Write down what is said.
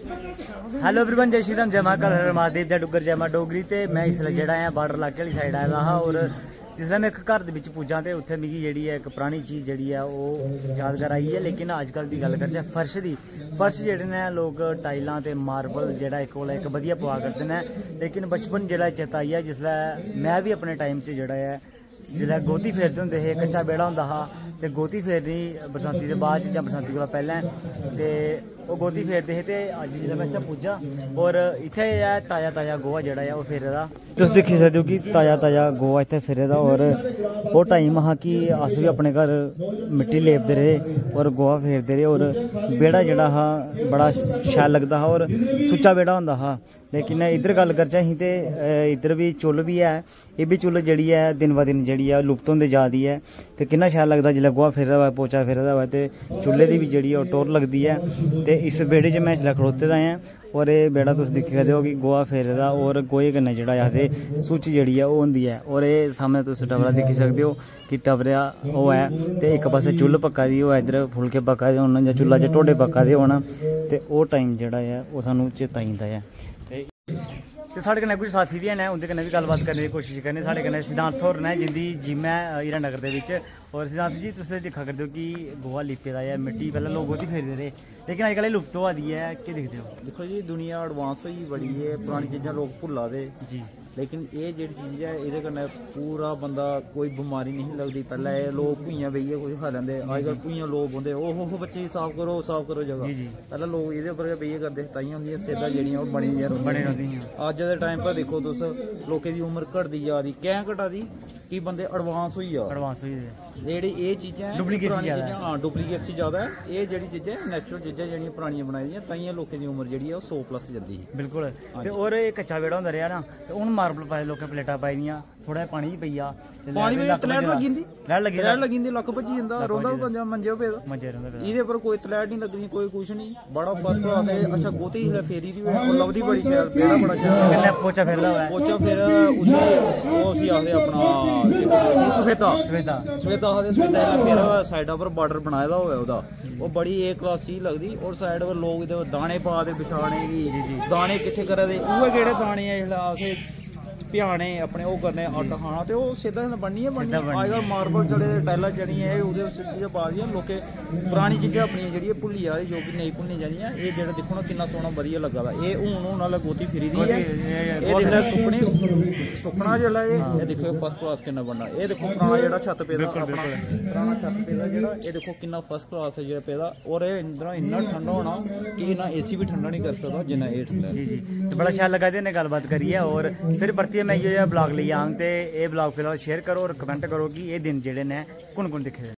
Hello everyone, जय श्री राम, जय महाकाल, हर महादेव, जय डुगर, जय मां डोगरी। ते मैं इसलै जेह्ड़ा ऐ बार्डर इलाके वाली साइड आए दा हा और जिसलै मैं एक घर दे बिच पुज्जा ते उत्थे मिगी जेह्ड़ी ऐ इक परानी चीज़ जेह्ड़ी ऐ ओह् यादगार आई है। लेकिन अजकल दी गल्ल करचै फर्श दी, फर्श जेह्ड़े ने लोग टाइलां ते मार्बल जेह्ड़ा इक कोला इक बधिया पवा करदे ने। लेकिन बचपन जेह्ड़ा चेता आई है जिसलै मैं भी अपने टाइम च जेह्ड़ा ऐ जिसलै गोती फेरदे होंदे हे, कच्चा बेड़ा होंदा हा ते गोती फेरनी बरसांती दे बाद जां बरसांती कोला पैह्लें ते ओह् गोती फेरदे हे। ते अज्ज जिसलै मैं इत्थै पुज्जा और इत्थै ताज़ा ताज़ा गोहा जेह्ड़ा ऐ ओह् फेरे दा, तुस दिक्खी सकदे हो कि ताज़ा ताज़ा गोहा इत्थै फेरे दा। और ओह् टाइम हा कि अस भी अपने घर मिट्टी लेपदे रेह् और गोहा फेरदे रेह् और बेड़ा जेह्ड़ा हा बड़ा शैल लगदा हा और सुच्चा बेड़ा होंदा हा। लेकिन इद्धर गल्ल करचै अहीं ते इद्धर भी चुल्ल भी है, एह् बी चुल्ल जेह्ड़ी ऐ दिन ब दिन जेह्ड़ी ऐ लुप्त होंदे जा दी है। ते किन्ना शैल लगदा जिसलै गोहा फेरे दा होऐ, पोचा फेरे दा होऐ ते चुल्ले दी बी जेह्ड़ी ओह् टौर लगदी ऐ। ते इस बेड़े च मैं इसलै खड़ोते दा ऐं और एह् बेड़ा तुस दिक्खी सकदे हो कि गोहा फेरे दा और गोहे कन्नै जेह्ड़ा आखदे सुच जेह्ड़ी ऐ ओह् होंदी ऐ। और एह् सामनै तुस टबरा दिक्खी सकदे हो कि टबरा ओह् ऐ ते इक पास्सै चुल्ल पक्का दी होऐ, इद्धर फुलके पक्का दे होन जां चुल्ला च ढोडे पक्का दे होन ते ओह् टाइम जेह्ड़ा ऐ ओह् सानूं चेता आई जंदा ऐ। ते साढ़े कन्नै कुछ साथी भी हैन, उं'दे कन्नै भी गल्लबात करने दी कोशिश करने। साढ़े कन्नै सिद्धांत होर ने जिंदी जिम है हीरानगर दे बिच। और सिद्धांत जी तुस दिक्खा करदे हो कि गोहा लिपे दा ऐ, मिट्टी पैह्लें लोग गोती फेरदे रेह् लेकिन अजकल एह् लुप्त होआ दी ऐ, केह् दिखदे हो? दिक्खो जी, दुनिया एडवांस होई बड़ी है, पुरानी चीज़ां लोग भुल्ला दे जी। लेकिन ये जेह्ड़ी चीज़ है एह्दे कन्नै पूरा बंदा कोई बमारी नहीं लगदी। पैह्लें एह् लोग भुइयां बेहियै कुछ खा लैंदे, अजकल भुइयां लोग बौंदे ओहो बच्चे साफ करो जगह। जी जी। पैह्लें लोग एह्दे उप्पर गै बेहियै करदे, ताइयां उंदियां सेह्तां जेह्ड़ियां ओह् बनी रौंह्दियां। अज्ज दे टाइम पर दिक्खो तुस, लोकें दी उम्र घटदी जा दी, कैं घटा दी कि बंदे एडवांस होई जा, एडवांस होई गेदे। जेह्ड़ी एह् चीज़ां डुप्लीकेसी हाँ डुप्लीकेसी ज़्यादा है। एह् जेह्ड़ी चीज़ां नैचुरल चीज़ां जेह्ड़ियां परानियां बनाई दियां, ताइयां लोकें दी उम्र जेह्ड़ी है ओह् 100+ जंदी ही। बिल्कुल। ते और एह् कच्चा बेड़ा होंदा रेहा ना, ते हून मार्बल पाए लोकें, प्लेटां पाई दियां, थोड़ा पानी पेई जा, पानी तलैट लग्गी जंदी, लक्क भज्जी जंदा, रौंह्दा मंजे पेदा, एह्दे पर कोई तलैट नहीं लगनी, कोई कुछ नहीं, बड़ा फर्स्ट क्लास है। अच्छा गोती जिसलै फेरी दी होऐ लभदी बड़ी शैल, बेड़ा बड़ा शैल, कन्नै पोचा फेरदा होऐ, पोचा फेर उसी आखदे अपना सफेदा आखदे, सफेदा फेरा होऐ, साइडा पर बार्डर बनाए दा होऐ ओह्दा, ओह् बड़ी ए क्लास चीज़ लगदी। और साइड पर लोग एह्दे दाने पा दे बिछाने गी, दाने किट्ठे करा दे, उ'ऐ केह्ड़े दाने ऐ जिसलै असें प्याने अपने ओह् करने आटा खाना ते ओह् सिद्धा बननी है। अजकल मार्बल चले दे, टाइलां चढ़ियां, एह् ओह्दे चीज़ां पा दियां, लोकें परानी चीज़ां अपनियां जेह्ड़ियां भुल्ली जा दी, जो कि नेईं भुल्लनी चाहिदियां। एह् जेह्ड़ा दिक्खो ना किन्ना सोह्ना बधिया लग्गा दा, एह् हून आह्ला गोती फिरी दी है, एह् जिसलै सुक्कना जिसलै एह् दिक्खो फर्स्ट क्लास किन्ना बनना। एह् दिक्खो पराना जेह्ड़ा छत्त पेदा, पराना छत्त पेदा जेह्ड़ा, एह् दिक्खो किन्ना फर्स्ट क्लास है जेह्ड़ा पेदा। और एह् इद्धरा इन्ना ठंडा होना कि इन्ना AC भी ठंडा नहीं कर सकदा जिन्ना एह् ठंडा। जी जी। तो बड़ा शैल लगा इन्हें गल्लबात करिए और फिर परतियै मैं इ'यै ब्लॉग लेइयै आंग ते एह् ब्लॉग फिलहाल शेयर करो और कमेंट करो कि एह् दिन जेह्ड़े ने कु'न कु'न दिक्खे दे।